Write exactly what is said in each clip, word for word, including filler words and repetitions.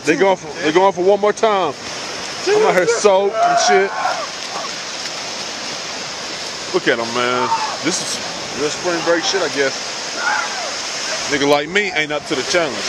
They going for they going for one more time. I'm out here soaked and shit. Look at them, man. This is real spring break shit, I guess. Nigga like me ain't up to the challenge.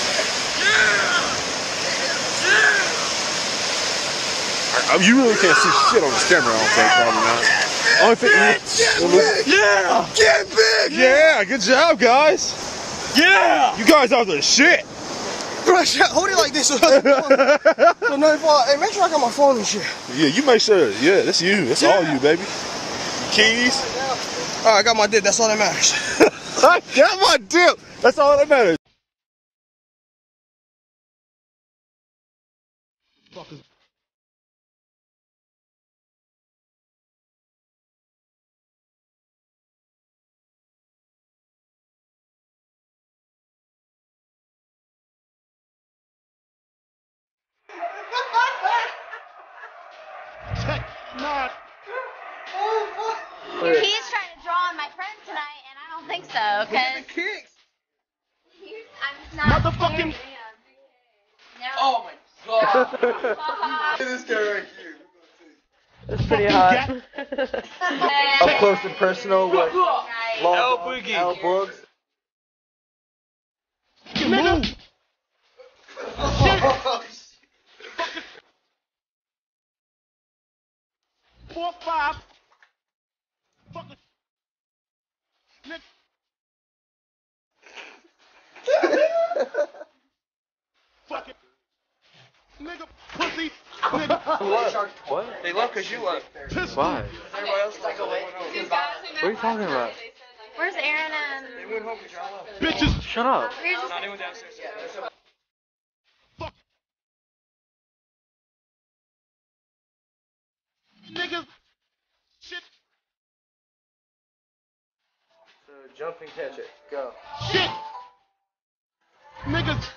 I, I, you really can't see shit on this camera, I don't think, probably not. Only thing you, yeah, get big. Yeah, good job, guys. Yeah, you guys are the shit. Hold it like this. So no, hey, make sure I got my phone and shit. Yeah, you make sure. Yeah, that's you. That's yeah. all you, baby. Keys. All right, I got my dip. That's all that matters. I got my dip. That's all that matters. Fuckers. Not. He's trying to draw on my friend tonight, and I don't think so. Cause kicks. I'm not. Motherfucking. No. Oh my god. Look at this guy right here. That's pretty hot. Up close and personal with L Boogie. L Boogs. Move. Four, five. Fucking. Fucking. Nigga, pussy. Nigga. What? What? They left because you left. Why? Everybody else left. What are you talking about? Where's Aaron and? They went home because y'all left. Bitches. Shut up. We're just. No, they went downstairs. Fuck. Niggas. Shit. So jump and catch it. Go. Shit. Niggas.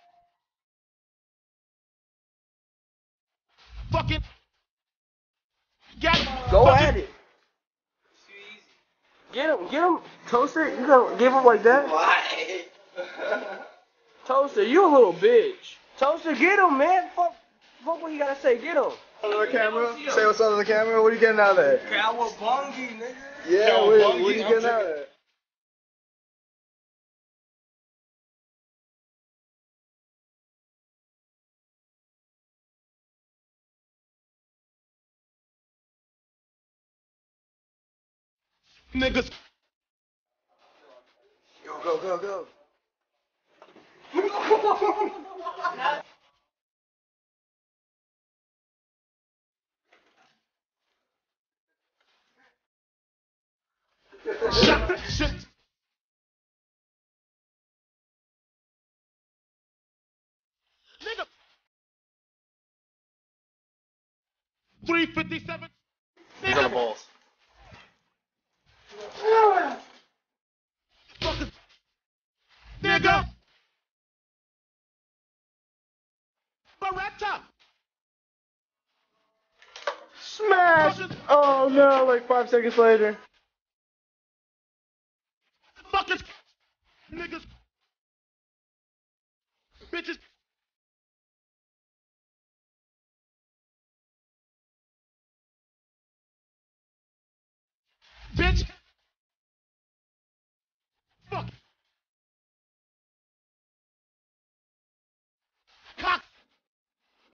Fucking. Got. Go fucking, at it. Get him, get him. Toaster, you gonna give him like that? Why? Toaster, you a little bitch. Toaster, get him, man. Fuck, fuck what you gotta say. Get him. Under the camera. Say what's under the camera. What are you getting out of there? Cowabungie, nigga. Yeah, what, what are you getting out of there? Niggas. Go, go, go, go. Shut. Shit. Nigga. three fifty-seven. He's on the balls. Fucking. Nigga. Beretta. Smash! Oh no, like five seconds later. Fuckers. Niggas. Bitches. Bitch.